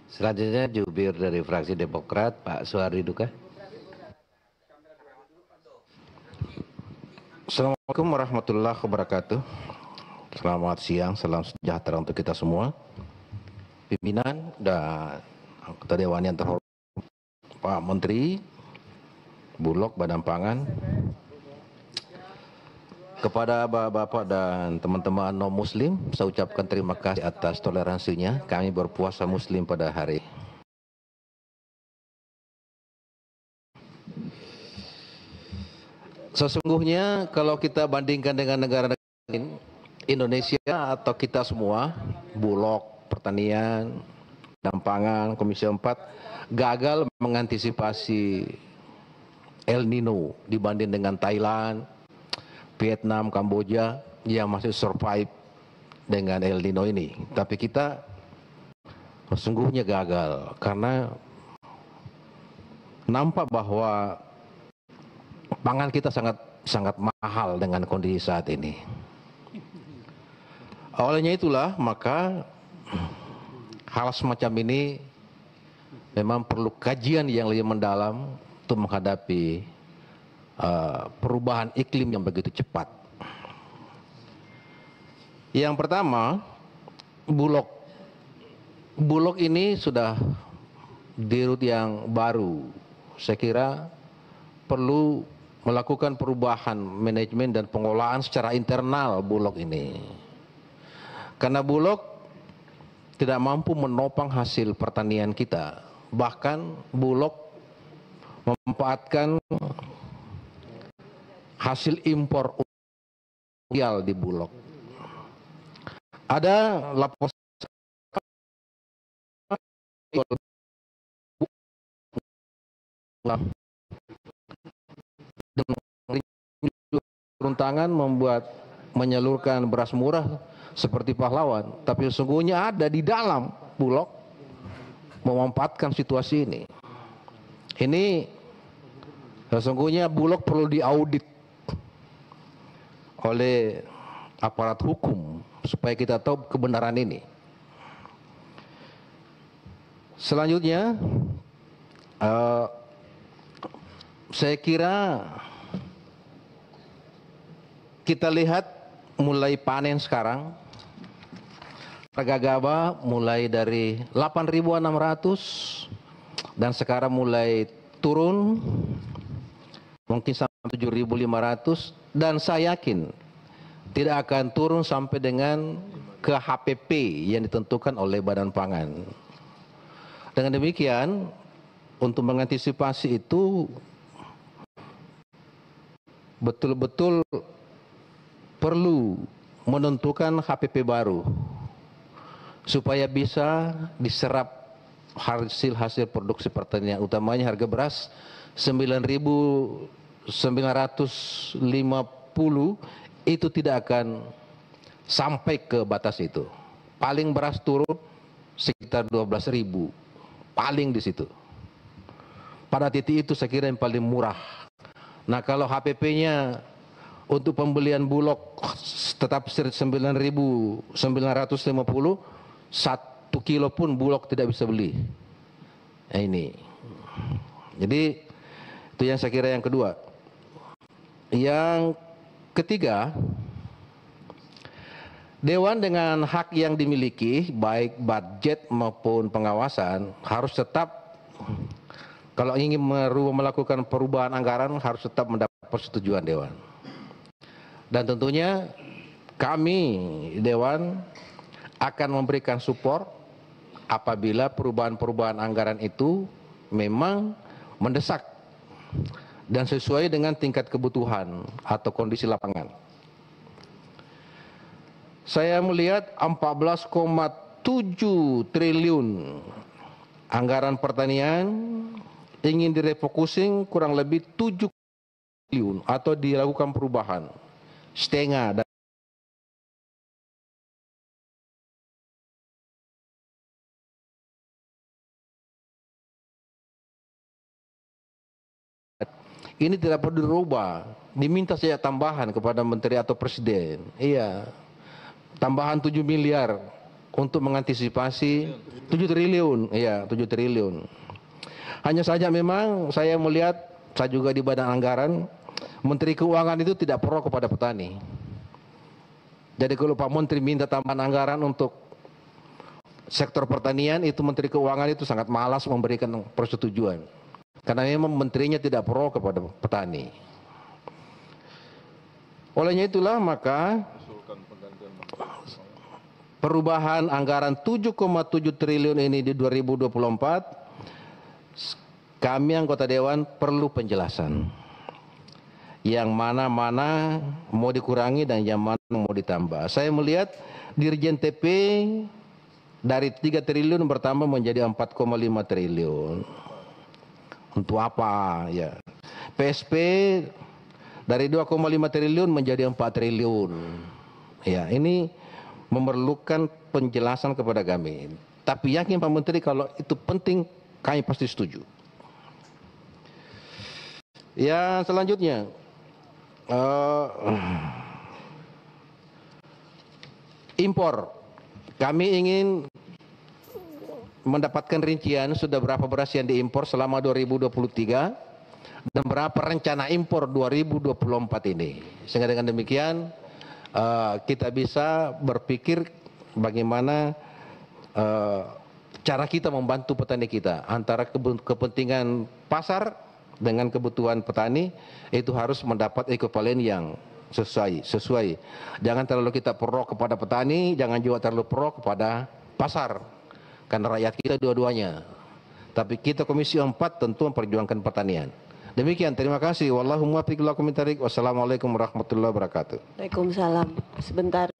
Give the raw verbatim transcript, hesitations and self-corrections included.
Selanjutnya jubir dari fraksi Demokrat, Pak Suhardi Duka. Assalamualaikum warahmatullahi wabarakatuh. Selamat siang, salam sejahtera untuk kita semua. Pimpinan dan anggota Dewan yang terhormat, Pak Menteri, Bulog, Badan Pangan, kepada bapak-bapak dan teman-teman non-muslim, saya ucapkan terima kasih atas toleransinya kami berpuasa muslim pada hari. Sesungguhnya kalau kita bandingkan dengan negara-negara lain, Indonesia atau kita semua, Bulog, Pertanian, Badan Pangan, Komisi empat, gagal mengantisipasi El Nino dibanding dengan Thailand, Vietnam, Kamboja yang masih survive dengan El Nino ini. Tapi kita sesungguhnya gagal karena nampak bahwa pangan kita sangat sangat mahal dengan kondisi saat ini. Olehnya itulah maka hal semacam ini memang perlu kajian yang lebih mendalam untuk menghadapi uh, perubahan iklim yang begitu cepat. Yang pertama, Bulog. Bulog ini sudah di rute yang baru. Saya kira perlu melakukan perubahan manajemen dan pengolahan secara internal Bulog ini. Karena Bulog tidak mampu menopang hasil pertanian kita. Bahkan Bulog memanfaatkan hasil impor di Bulog. Ada laporan turun tangan membuat menyalurkan beras murah seperti pahlawan, tapi sesungguhnya ada di dalam Bulog memanfaatkan situasi ini. Ini sesungguhnya Bulog perlu diaudit oleh aparat hukum supaya kita tahu kebenaran ini. Selanjutnya, uh, saya kira kita lihat mulai panen sekarang, harga gabah mulai dari delapan ribu enam ratus dan sekarang mulai turun mungkin sampai tujuh ribu lima ratus dan saya yakin tidak akan turun sampai dengan ke H P P yang ditentukan oleh Badan Pangan. Dengan demikian, untuk mengantisipasi itu betul-betul perlu menentukan H P P baru supaya bisa diserap hasil-hasil produksi pertanian, utamanya harga beras sembilan ribu sembilan ratus lima puluh itu tidak akan sampai ke batas itu. Paling beras turun sekitar dua belas ribu, paling di situ. Pada titik itu saya kira yang paling murah. Nah kalau H P P-nya untuk pembelian Bulog tetap sembilan ribu sembilan ratus lima puluh, satu kilo pun Bulog tidak bisa beli. Nah ini. Jadi itu yang saya kira yang kedua. Yang ketiga, Dewan dengan hak yang dimiliki baik budget maupun pengawasan harus tetap, kalau ingin melakukan perubahan anggaran harus tetap mendapat persetujuan Dewan. Dan tentunya kami Dewan akan memberikan support apabila perubahan-perubahan anggaran itu memang mendesak dan sesuai dengan tingkat kebutuhan atau kondisi lapangan. Saya melihat empat belas koma tujuh triliun anggaran pertanian ingin direfocusing kurang lebih tujuh triliun atau dilakukan perubahan setengah. Ini tidak perlu dirubah, diminta saja tambahan kepada menteri atau presiden. Iya, tambahan tujuh miliar untuk mengantisipasi tujuh triliun, iya tujuh triliun. Hanya saja memang saya melihat, saya juga di Badan Anggaran, Menteri Keuangan itu tidak pro kepada petani. Jadi kalau Pak Menteri minta tambahan anggaran untuk sektor pertanian, itu Menteri Keuangan itu sangat malas memberikan persetujuan. Karena memang menterinya tidak pro kepada petani. Olehnya itulah maka perubahan anggaran tujuh koma tujuh triliun ini di dua ribu dua puluh empat, kami anggota Dewan perlu penjelasan. Yang mana-mana mau dikurangi dan yang mana mau ditambah. Saya melihat Dirjen T P dari tiga triliun bertambah menjadi empat koma lima triliun. Untuk apa? Ya. P S P dari dua koma lima triliun menjadi empat triliun. Ya, ini memerlukan penjelasan kepada kami. Tapi yakin Pak Menteri kalau itu penting, kami pasti setuju. Ya, selanjutnya uh, impor. Kami ingin mendapatkan rincian sudah berapa beras yang diimpor selama dua ribu dua puluh tiga dan berapa rencana impor dua ribu dua puluh empat ini. Sehingga dengan demikian uh, kita bisa berpikir bagaimana uh, cara kita membantu petani kita antara kepentingan pasar dengan kebutuhan petani itu harus mendapat ekuivalen yang sesuai sesuai. Jangan terlalu kita pro kepada petani, jangan juga terlalu pro kepada pasar. Karena rakyat kita dua-duanya. Tapi kita Komisi empat tentu memperjuangkan pertanian. Demikian, terima kasih. Wallahu muwaffiq ila aqwamit thoriq. Wassalamualaikum warahmatullahi wabarakatuh. Waalaikumsalam. Sebentar.